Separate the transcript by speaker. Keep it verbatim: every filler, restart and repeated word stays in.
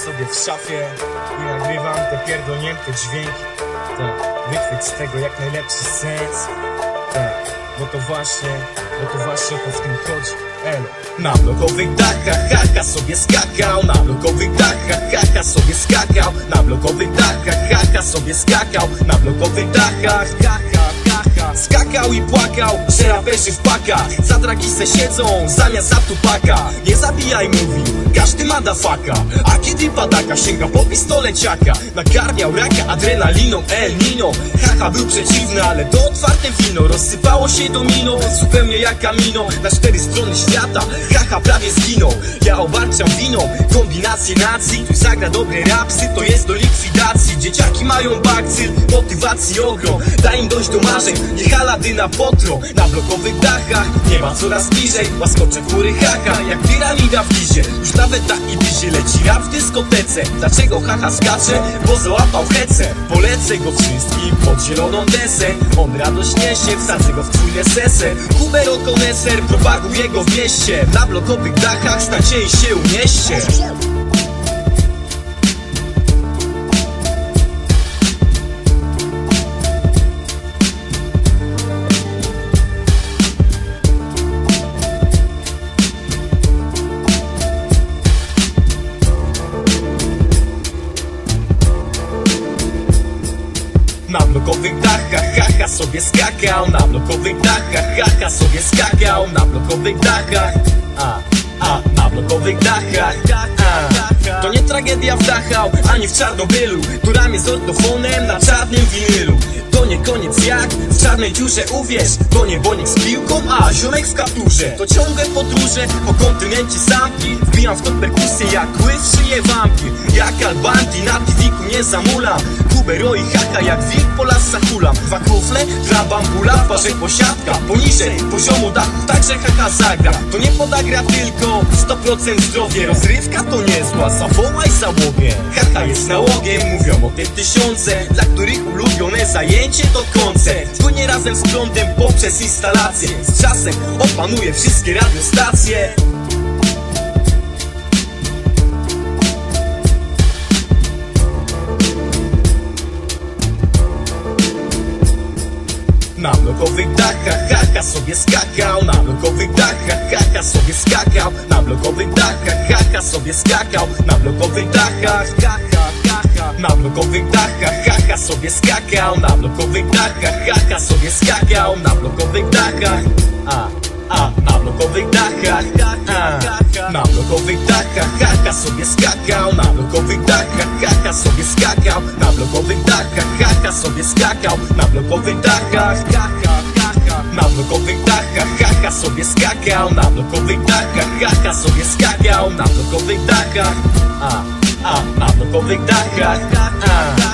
Speaker 1: sobie w szafie i nagrywam te pierdolnięte dźwięki. Tak, wychwyć z tego jak najlepszy sens. Tak, bo to właśnie, bo to właśnie o to w tym chodzi. Elo. Na blokowych dachach haha sobie skakał, na blokowych dachach haha sobie skakał, na blokowych dachach haha sobie skakał, na blokowych dachach haha haha skakał i płakał, że raperzy w pakach za dragi se siedzą zamiast za tupaka. Nie zabijaj, mówił każdy madafaka, a kiedy padaka sięga po pistoleciaka. Nakarmiał raka adrenaliną El Nino. Haha był przeciwny, ale to otwarte wino rozsypało się domino, zupełnie jak kamino na cztery strony świata. Haha prawie zginął, ja obarczam winą kombinację nacji. Tu zagra dobre rapsy, to jest do likwidacji. Dzieciaki mają bakcyl, motywacji ogrom, daj im dojść do marzeń, niech Aladyna potrą. Na blokowych dachach nieba coraz bliżej, łaskocze chmury haha jak piramida w gizie. Już nawet tak i bliżej leci rap w dyskotece. Dlaczego haha skacze? Bo załapał hece. Polecę go wszystkim pod zieloną desę. On radość niesie, wsadzę go w twój nesesę. Kubero koneser, propaguję go w mieście. Na blokowych dachach stańcie i się unieście. Na blokowych dachach haha sobie skakał, na blokowych dachach haha sobie skakał, na blokowych dachach, a, a, na blokowych dachach, a. To nie tragedia w Dachau, ani w Czarnobylu, to ramię z ortofonem na czarnym winylu. To nie koniec jak w czarnej dziurze, uwierz. To nie bonik z piłką, a ziomek w kapturze. To ciągłe podróże po kontynencie samki. Wbijam w to perkusję jak kły w szyję wampir. Jak Albanti na tiwiku nie zamulam. Kubero i haha jak wilk po lasach hulam. Dwa kufle dla bambula, w parze posiadka. Poniżej poziomu dachów także haha zagra. To nie podagra tylko sto procent zdrowie. Rozrywka to niezła, zawołaj załogę. Haha jest nałogiem, mówią o te tysiące, dla których ulubione zajęcie to koncert. Płynie razem z prądem poprzez instalację. Z czasem opanuje wszystkie radiostacje. Na blokowych dachach haha sobie skakał, na blokowych dachach haha sobie skakał, na blokowych dachach haha sobie skakał, na blokowych dachach haha haha na blokowych dachach haha sobie skakał, na blokowych dachach haha sobie skakał, na blokowych dachach, a, a, na blokowych dachach, a, na blokowych dachach haha sobie skakał, na blokowych dachach haha sobie skakał, na blokowych dachach haha sobie skakał, na blokowych dachach, na blokowych dachach haha sobie skakał, na blokowych dachach haha sobie skakał, na blokowych dachach, a, a, na blokowych dachach, a.